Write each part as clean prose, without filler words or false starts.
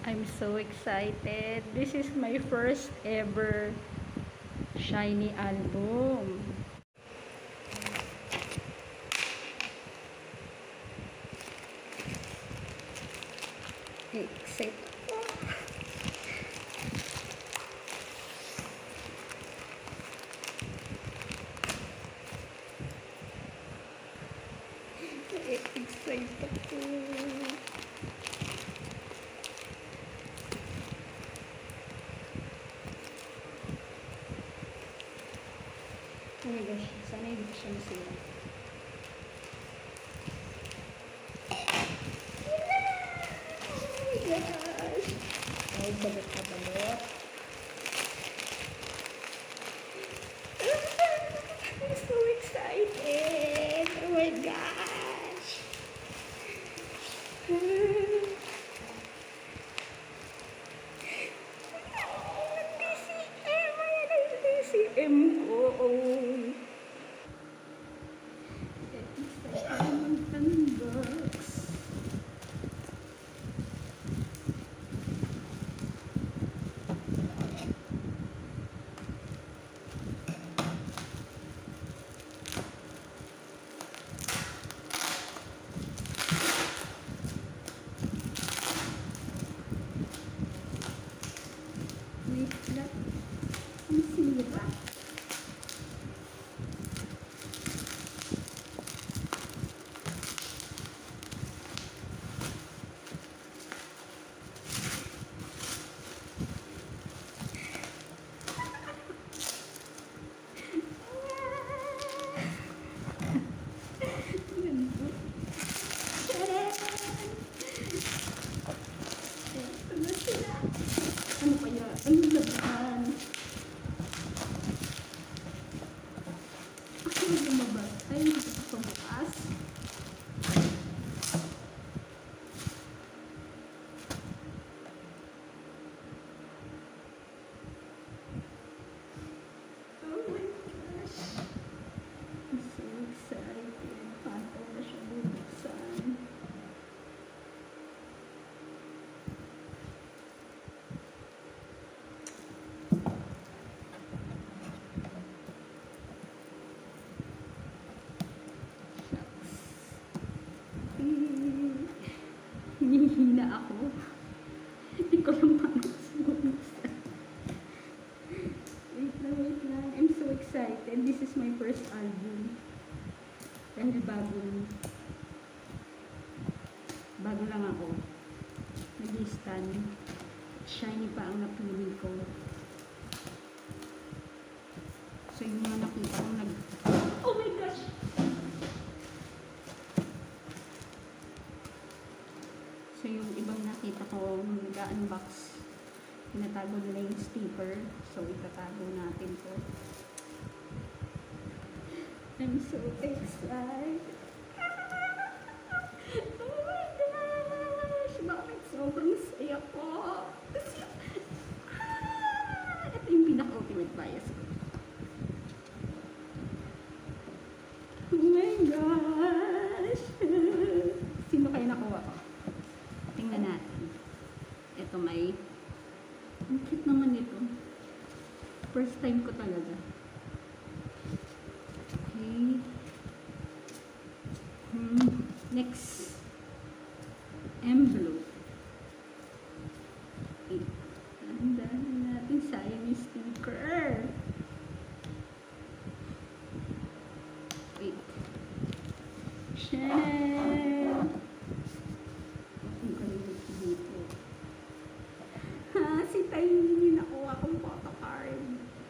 I'm so excited. This is my first ever SHINee album. Excited ako. Excited ako. Oh my gosh, sana hindi siya masira. Oh my gosh! Ay, balot na balot. I'm so excited! Oh my gosh! DCM! Ayan ang DCM ko! Wait lang. Ang sira. Ano kaya? Ano labahan? Ako na lumabas. Ay, hindi ko pa bukas. Oh my gosh. I'm so excited. Paano na siya bubuksan? Hinihina ako. Hindi ko lang makasubuksan. Wait lang. I'm so excited. This is my first album. Dahil bago lang ako. Nag-stand. SHINee pa ang napili ko. So yung mga nakita ko oh my gosh! So yung ibang nakita ko nag-unbox, tinatago nila yung sticker. So itatago natin to. I'm so excited. Oh my gosh! Bakit sobrang saya ko? Ito yung pinaka-ultimate bias ko. Oh my gosh! Sino kayo nakuha ko? Tingnan natin. Ito may ang cute naman ito. First time ko talaga. Okay. Next. Envelope. Okay. Tandaan natin. Sayang yung sticker. Wait. Shan! Si Tiny nakuha kong photocard.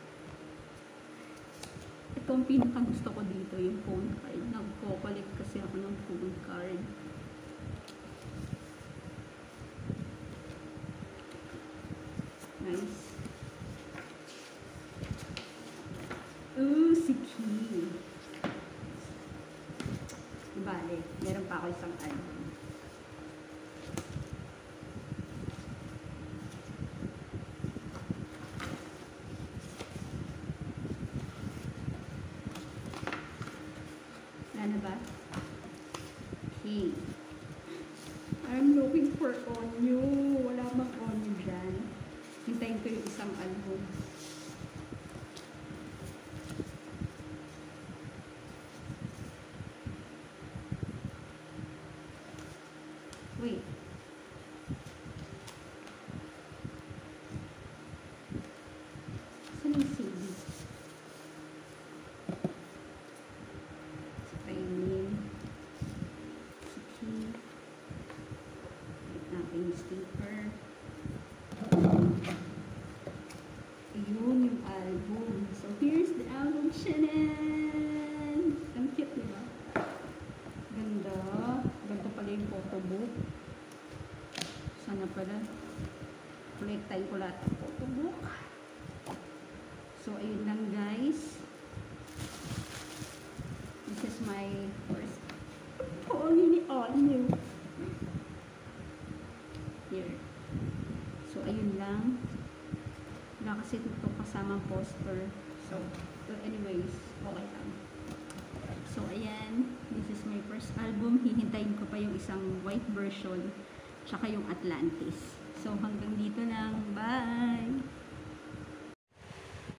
Ito ang pinaka gusto ko dito, yung phone card. Nagko-collect kasi ako ng phone card. Nice. Ooh, si Key. Bale, meron pa ako isang album. Ano ba? Okay. I'm looking for Onew. Wala bang Onew? album. Wait. Saan yung CD? Si Kainin. Si Key. Wait natin yung sticker. Ayun yung album. So, here's the album. Shanan! Ang cute, diba? Ganda. Ganda pala yung photobook. Sana pala. Collectine ko lahat ng photobook. So, ayun lang guys. This is my first pony ni Onew. Here. So, ayun lang. Wala kasi ito kasamang poster. So, anyways, okay lang. So, ayan. This is my first album. Hihintayin ko pa yung isang white version. Tsaka yung Atlantis. So, hanggang dito lang. Bye!